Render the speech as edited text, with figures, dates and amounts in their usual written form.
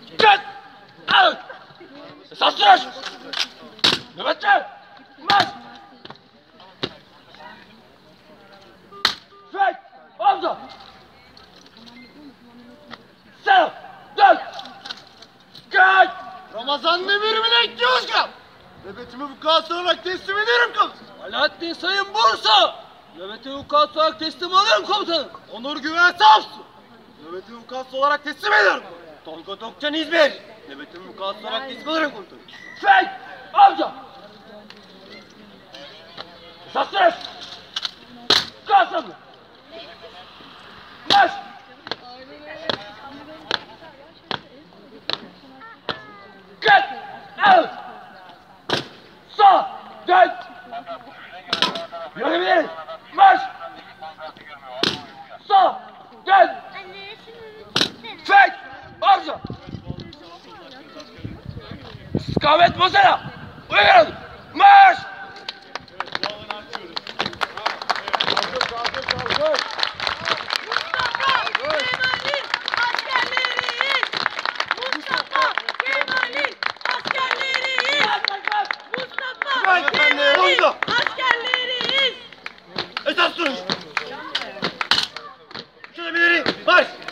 Git! Al! Esas duruş! Nöbetçi! Marş! Tüfek! Omzu! Selam! Dön! Git! Ramazan Demir Bilek Yozgat! Nöbetimi vukuatı olarak teslim ederim komutanım. Alaaddin Sayın Bursa! Nöbeti vukuatı olarak teslim alıyorum komutanım. Onur Güven Samsun! Nöbetimi vukuatı olarak teslim ederim. Tolga Tokcan İzmir! Nöbetimi vukuatı olarak teslim alırım komutanım. Tüfek! Omzu! Esas duruş! Kalsın! Marş! Git! Al! Sağ! Dön! Yönebiliriz! Marş! Sağ! Dön! Tüfek! Omzu! İstikamet bozana! Uyarın! Marş! Askerleriyiz! Esas duruş! Şöyle bir marş!